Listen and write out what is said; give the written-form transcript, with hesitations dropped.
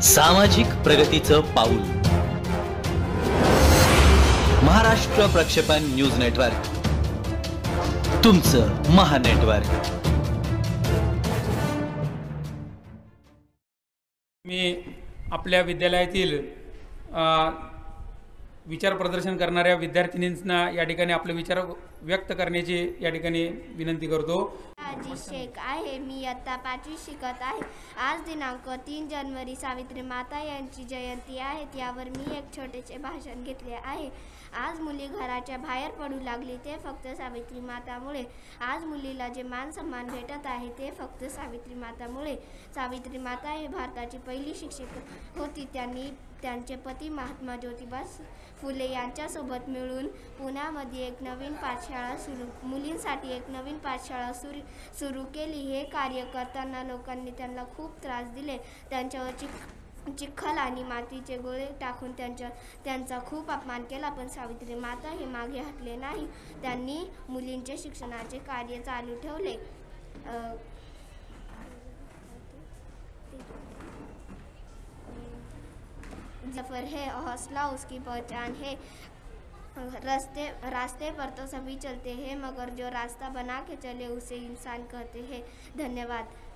सामाजिक प्रगतीचं पाऊल. महाराष्ट्र प्रक्षेपण न्यूज नेटवर्क, तुमचं महानेटवर्क. मी आपल्या विद्यालयातील विचार प्रदर्शन करणाऱ्या विद्यार्थिनींना या ठिकाणी आपले विचार व्यक्त करण्याची या ठिकाणी विनंती करतो. आजी शेख आहे. मी इयत्ता 5वी शिकत आहे. आज दिनांक 3 जानेवारी सावित्री माता यांची जयंती आहे. त्यावर मी एक छोटेसे भाषण घेतले आहे. आज मुली घराच्या बाहेर पडू लागली ते फक्त सावित्री मातामुळे. आज मुलीला जे मान सन्मान भेटत आहे ते फक्त सावित्री मातामुळे. सावित्री माता ही भारताची पहिली शिक्षक होती. त्यांनी त्यांचे पती महात्मा ज्योतिबा फुले यांच्यासोबत मिळून पुण्यामध्ये एक नवीन पाठशाळा मुलींसाठी एक नवीन पाठशाळा सुरू केली. हे कार्य करताना लोकांनी त्यांना खूप त्रास दिले. त्यांच्यावर चिखल आणि मातीचे गोळे टाकून त्यांचा खूप अपमान केला. पण सावित्री माता हे मागे हटले नाही. त्यांनी मुलींचे शिक्षणाचे कार्य चालू ठेवले. जफर है हौसला उसकी पहचान है. रास्ते पर तो सभी चलते हैं मगर जो रास्ता बना के चले उसे इंसान कहते हैं. धन्यवाद.